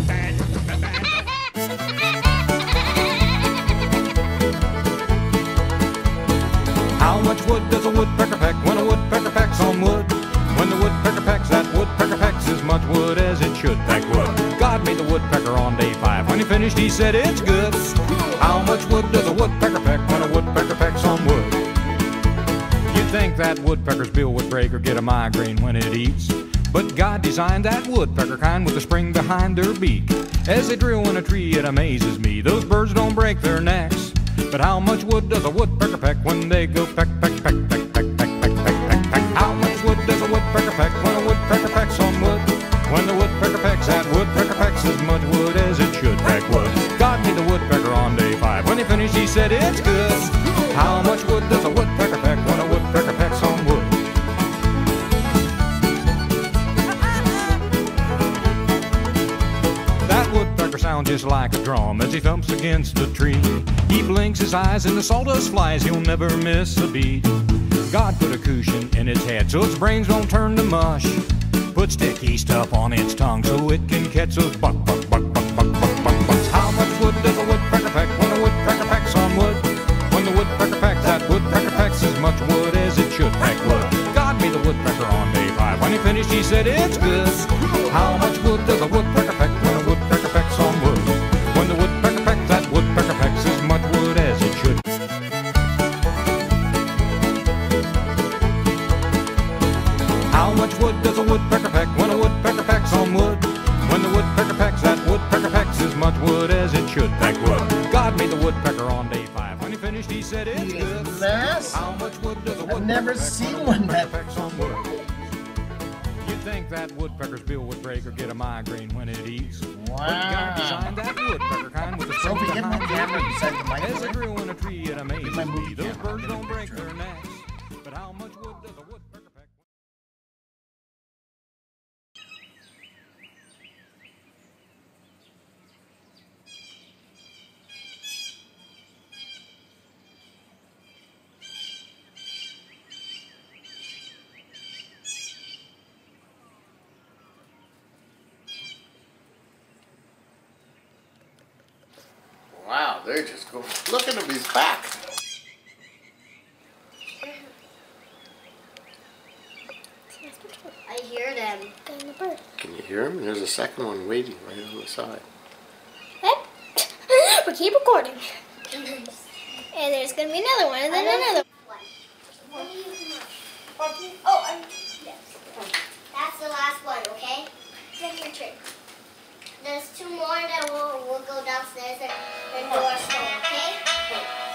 How much wood does a woodpecker peck when a woodpecker pecks on wood? When the woodpecker pecks, that woodpecker pecks as much wood as it should peck wood. God made the woodpecker on day 5. When he finished, he said it's good. How much wood does a woodpecker peck when a woodpecker pecks on wood? You'd think that woodpecker's bill would break or get a migraine when it eats, but God designed that woodpecker kind with a spring behind their beak. As they drill in a tree, it amazes me, those birds don't break their necks. But how much wood does a woodpecker peck when they go peck, peck, peck, peck, peck, peck, peck, peck, peck, peck? How much wood does a woodpecker peck when a woodpecker pecks on wood? When the woodpecker pecks, that woodpecker pecks as much wood as it should peck wood. God made the woodpecker on day 5. When he finished, he said it's good. How much wood does a woodpecker peck when a woodpecker pecks on wood? That woodpecker sounds just like a drum as he thumps against a tree. He blinks his eyes and the sawdust flies, he'll never miss a beat. God put a cushion in its head so its brains won't turn to mush. Put sticky stuff on its tongue so it can catch those buck, buck, buck, buck, buck, buck, buck, bucks. How much wood does a woodpecker peck when a woodpecker pecks on wood? When the woodpecker pecks, that woodpecker pecks as much wood as it should peck wood. God made the woodpecker on day 5. When he finished, he said it's good. How much wood does a woodpecker peck when a woodpecker pecks on wood? When the woodpecker pecks, that woodpecker pecks as much wood as it should. How much wood does a woodpecker peck when a woodpecker pecks on wood? When the woodpecker pecks, that woodpecker pecks as much wood as it should peck wood. God made the woodpecker on day 5. When he finished, he said it's good. How much wood does a woodpecker I've never seen one that pecks on wood? You'd think that woodpecker's bill would break or get a migraine when it eats. Wow. But God designed that woodpecker kind with a spring Sophie, get my behind camera their beside the beak. As they microwave. drill in a tree, it amazes my me. movie Those camera. birds don't break their necks. But how much wood does a woodpecker peck? Wow, they're just going. Look at him, he's back. I hear them. Can you hear him? There's a second one waiting right on the side. But keep recording. And there's going to be another one, and then another one. Oh, yes. That's the last one, okay? Take your trick. There's 2 more that we'll go downstairs and do our song, okay?